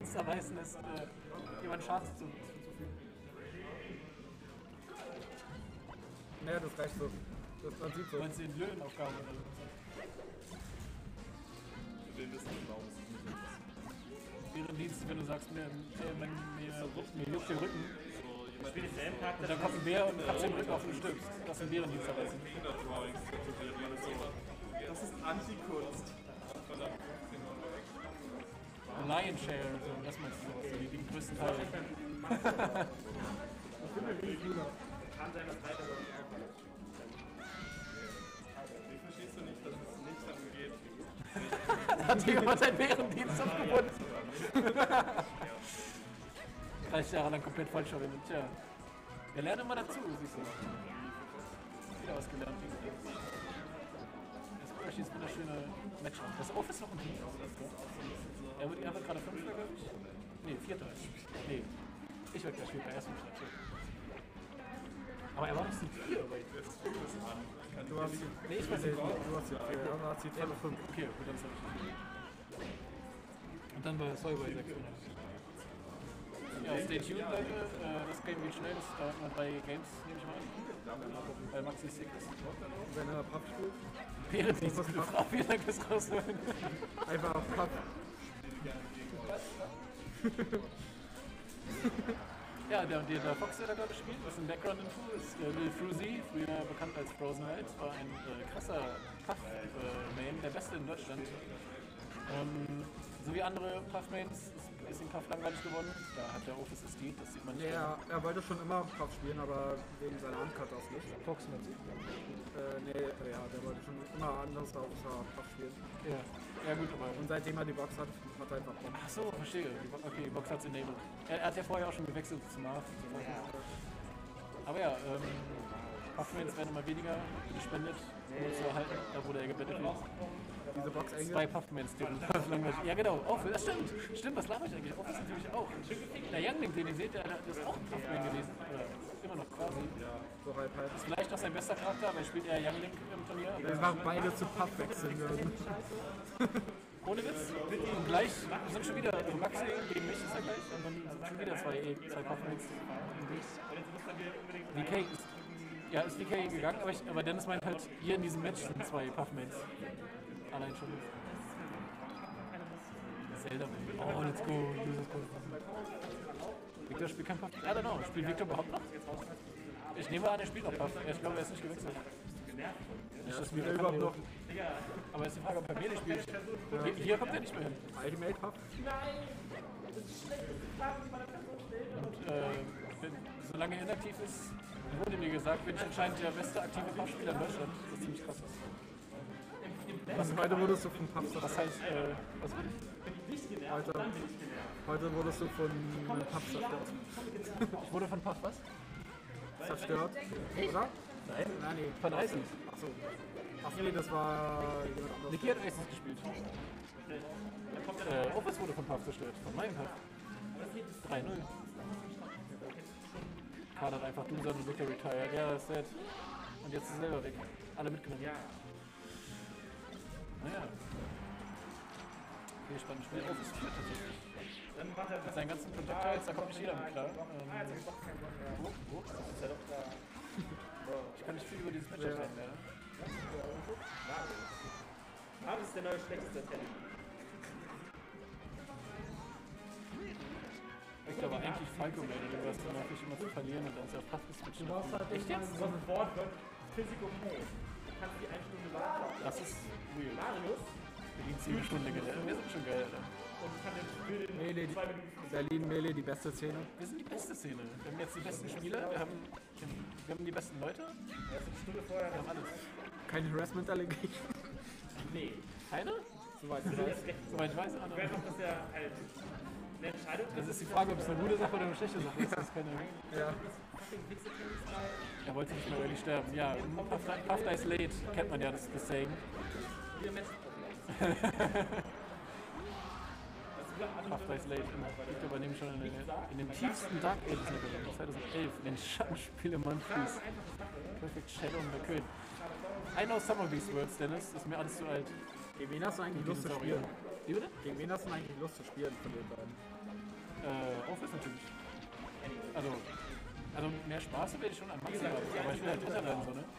Zerreißen ist, jemand Schaden zuzufügen. Naja, das reicht so. Das Prinzip so. Meinst du den Löwenaufgaben oder so? Den wissen wir, warum es nicht ist. Bärendienst, wenn du sagst, mir juckt der Rücken. Ich spiele denselben Charakter. Und dann kommt ein Bär und kratzt den Rücken auf und stirbst. Das ist ein Bärendienst zerreißen. Das ist Antikunst. Lion Share, so, das meinst du, so die größten Teile. Kann sein, dass weiter so nicht aufhört. Wie verstehst du nicht, dass es nicht darum geht? Hat jemand seinen Bärendienst aufgebunden? 30 Jahre lang komplett falsch verwendet, tja. Wir lernen immer dazu, siehst du. Wieder was gelernt. Das ist eine schöne Match. Das Off ist noch ein Team. Er wird gerade 5. glaube ich. Nee, 4. Nee. Ich werde gleich 4. erst im Start. Aber er war noch Seed 4. Du hast die. Nee, ich weiß nicht. Du hast die 4. Du hast die 5. Okay, gut, dann habe ich. Und dann war Soy bei 6. Ja, stay tuned, Leute. Das Game geht schnell. Das dauert mal 3 Games, nehme ich mal an. Weil Maxi sick ist. Wenn er Puff spielt. Bärendienst, gute Frau, wie lange ist rausholen? Einfach auf Puff. Ja, der Fox, der da gerade spielt, ist ein Background-Info, ist Lil Fruzy, früher bekannt als Frozen Knight, war ein krasser Puff-Main, der beste in Deutschland. So wie andere Puff-Mains ist ihm Puff langweilig geworden. Da hat der Office Steed, das sieht man nicht. Ja, er wollte schon immer Puff spielen, aber wegen seiner Handkarte aus nicht. Fox mit sich. Ja, der wollte schon immer anders außer Puff spielen. Ja, ja gut, aber... Und seitdem er die Box hat, hat er einfach Bock. Ach so, verstehe. Okay, die Box hat's enabled. Er hat ja vorher auch schon gewechselt zu Marv. Aber ja, Puff-Mains werden immer weniger gespendet, um uns zu erhalten. Da wurde er gebettet. Diese Box eng. 2 Puffmans, die langweilig. Ja genau, Office, das stimmt. Stimmt, was laber ich eigentlich? Office natürlich auch. Der Youngling, den ihr seht, der ist auch ein Puffman gewesen. Oder immer noch quasi. So halb. Ist vielleicht noch sein bester Charakter, aber er spielt eher Youngling im Turnier. Wir machen beide zu Puff wechseln würden. Ohne Witz. Und gleich sind schon wieder Maxi gegen mich ist er gleich. Und dann sind schon wieder zwei Puffmans. DK ist. Ja, ist DK gegangen, aber Dennis meint halt, hier in diesem Match sind 2 Puffmans. Allein schon. Zelda. Oh, let's go. Victor spielt kein Puff. I don't know. Spielt Victor überhaupt noch? Ich nehme an, er spielt noch Puff. Ich glaube, er ist nicht gewechselt. Nicht, dass wir überhaupt noch. Aber ist die Frage, ob er Melee spielt. Hier kommt er nicht mehr hin. Ultimate Puff? Und solange er inaktiv ist, wurde mir gesagt, bin ich anscheinend der beste aktive Puff-Spieler in Deutschland. Das ist ziemlich krass. Also heute wurdest du von Puff Was heißt, was will ich? Heute wurdest du von Puff zerstört. Ich wurde von Puff was? Zerstört? Oder? Nein. Nein, nee. Von Isis. Achso. Ach nee, das war jemand anderes. Niki hat Isis gespielt. Office wurde von Puff zerstört. Von meinem Puff. 3-0. Kader hat einfach Dusan und Victor retired. Ja, das ist sad. Und jetzt ist er selber weg. Alle mitgenommen. Ja. Naja. Okay, spannendes Spiel. Office führt tatsächlich. Mit seinen ganzen Projectiles, da kommt nicht jeder mit klar. Ich kann nicht viel über dieses Match erzählen, ja. Das ist der neue schlechteste Tennis. Ich glaube eigentlich Falco meldet, du hast dann natürlich immer zu verlieren und dann ist er fast geswitcht. Du brauchst halt echt jetzt so ein Wort wird Physical Mode. Du kannst die 1 Stunde warten. Das ist weird. Marius. Wir gehen 10 Stunden gelernt. Wir sind schon geil, Alter. Und kann den Spiel in Melee, 2 Minuten. Berlin Melee, die beste Szene. Wir sind die beste Szene. Wir haben jetzt die besten Spieler, wir haben die besten Leute. Erst eine Stunde vorher. Wir haben alles. Kein Harassment Allegation. Nee. Keine? Soweit ich weiß. Soweit ich weiß, Ich Anna. weiß noch, dass er halt eine Entscheidung Das ist die Frage, ob es eine gute Sache oder eine schlechte Sache ist. Das ist keine. Ja. Er wollte nicht mehr early sterben. Ja, Puff Dice Late kennt man ja, das Saying. Puff Dice Late. Ich übernehme schon in den tiefsten Dark Ages 2011, in den Schattenspiel im Manfries. Perfect Shadow und der König. I know some of these words, Dennis. Ist mir alles zu alt. Gegen wen hast du eigentlich Lust zu spielen? Wie bitte? Gegen wen hast du eigentlich Lust zu spielen von den beiden? mehr Spaß werde ich schon an Maxi haben. Aber ich will halt Dritter werden, so, ne?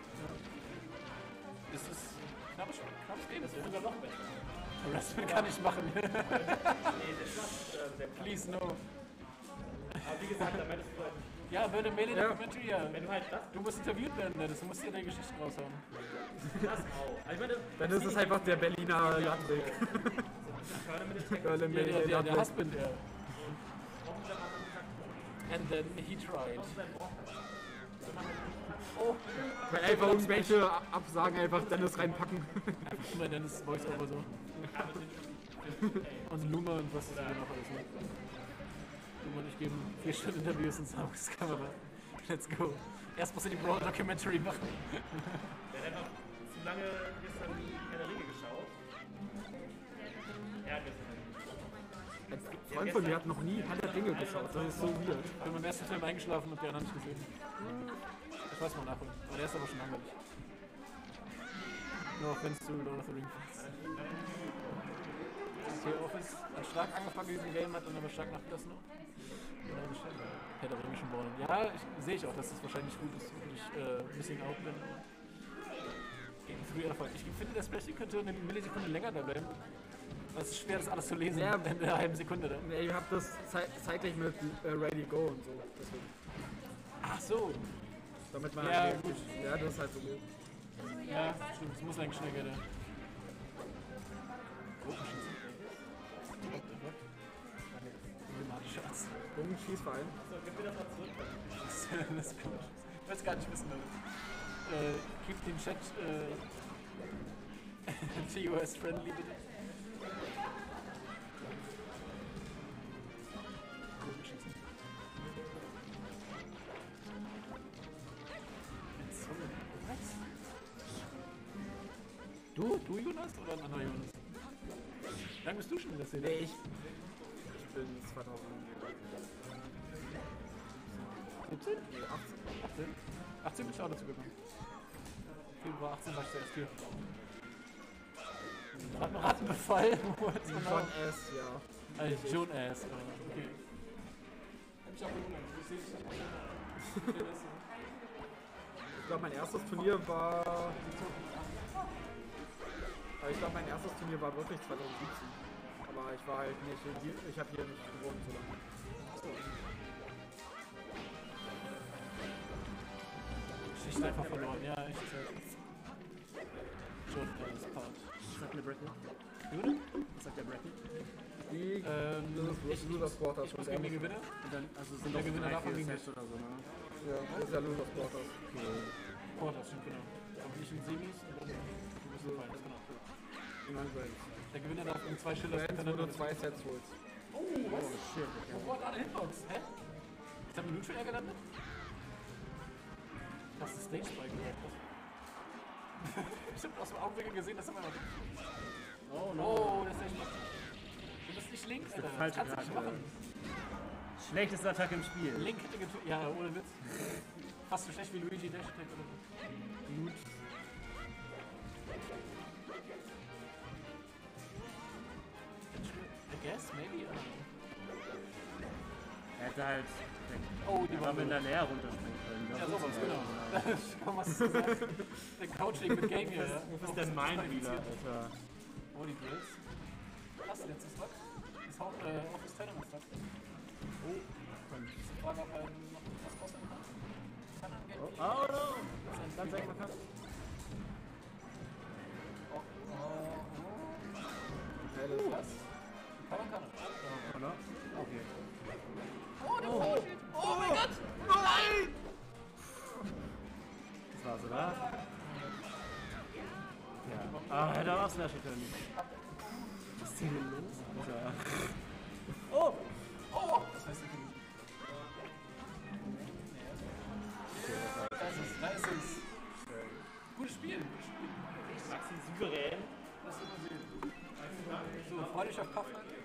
Es ist knappes Game, das ist sogar noch besser. Wrestling kann ich machen. Nee, das macht der Please, no. Aber wie gesagt, da meintest du halt, Ja, Burn Melee Documentary, ja. wenn du halt das, Du musst interviewt werden, Dennis. Du musst dir deine Geschichten raushauen. das auch. Also ich meine, Dann ist es einfach der Berliner Landweg. Der Husband, der. And then he tried. Oh, Weil einfach irgendwelche Absagen einfach Dennis reinpacken. einfach immer Dennis Voice-Over so. Und Luma und was ist da noch alles, ne? Luma und ich geben 4 Stunden Interviews in Soundskamera. Let's go. Erst muss er die Brawl Documentary machen. der hat einfach zu lange gestern keine Ringe geschaut. Er hat gestern. Ein Freund von mir hat noch nie Herr der Ringe geschaut. Das ist so weird. Ich bin beim ersten Film eingeschlafen und die anderen nicht gesehen. Ich weiß mal nachholen. Aber der ist aber schon langweilig. No offense to Lord of the Rings. Okay, Office hat stark angefangen mit diesem Game, hat dann aber stark nachgelassen noch. Herr der Ringe schon bauen. Ja, sehe ich auch, dass das wahrscheinlich gut ist und ich Missing Out bin. Game 3 Erfolg. Ich finde, das Splashing könnte eine Millisekunde länger da bleiben. Es ist schwer, das alles zu lesen Ja, in einer halben Sekunde dann. Ihr habt das zeitlich mit Ready Go und so. Deswegen. Ach so. Damit man Ja, halt- gut. Ja, das ist halt so gut. Ja, stimmt. Es muss eigentlich schnell gehen. Problematische Arzt. Bogenschießverein. So, gib mir das mal zurück. Das ist gut. Ich weiß gar nicht wissen, Leute. Keep den Chat TOS friendly, bitte. Du Jonas oder ein anderer Jonas? Wie lange bist du schon in der Szene? Nee, ich bin 2000. 17? Nee, 18. 18? 18 bin ich auch dazu gekommen. Februar 18 war ich zuerst hier. Rattenbefall? Wo jetzt genau? John S., ja. John S. Okay. Hab mich auch gewundert. Ich sehe dich nicht. Ich glaube, mein erstes Turnier war. Aber ich glaube, mein erstes Turnier war wirklich 2017. Aber ich war halt nicht. Ich habe hier nicht gewohnt so lange. Geschichte einfach verloren. Ja, echt. John S. Part. Was sagt der Bracken? Jude? Was sagt der Bracken? Die. Das ist Losers Quarters. Ich muss gegen den Gewinner. Und dann, also sind Der doch Gewinner 3, davon 4 gegen Sets oder so, ne? Ja, das ist ja Losers Quarters. Quarter, stimmt, genau. Aber nicht in Semis und dann du bist in Finals, genau. Nein, Grand. Der Gewinner darf um 2 Schiller Grand, wo du 2 Sets holst. Oh, was? Shit, Oh, hat alle Hitbox. Hä? Ist da ein Neutral gelandet? Hast du Stage Spike gehört? Ich hab aus dem Augenwinkel gesehen, dass er mal. Oh no. Oh, der Stage Spike. Du bist nicht links, Alter. Das falsche kannst du nicht Karte. machen. Schlechteste Attacke im Spiel. Link hätte getötet. Ja, ohne Witz. Fast so schlecht wie Luigi Dash Attack oder so. Gut. I guess, maybe. Er hätte halt Oh, die war war mit der Leer runterspringen können. Ja, sowas, genau. Komm, was hast du gesagt? Der Couching mit Game hier, ja. Was ist denn mein wieder, Alter? Oh, die Drills. Was, letztes Stock? Das Office 10 am Stock. Oh, ist die Frage, ob er noch was kostet. Kann er Geld geben? Oh no! Ganz Ganz echt verkackt. Was? Kann er. Oder? Okay. Oh, der Bullshit. Oh mein Gott! Nein! Das war's, oder? Ja. Ah, hätte er auch slashen können. Was ist denn hier los? Alter? Oh! Oh! Das heißt, ich bin. Da ist es. Gutes Spiel. Maxi souverän. Lass uns mal sehen. So, freu dich auf Kaffee.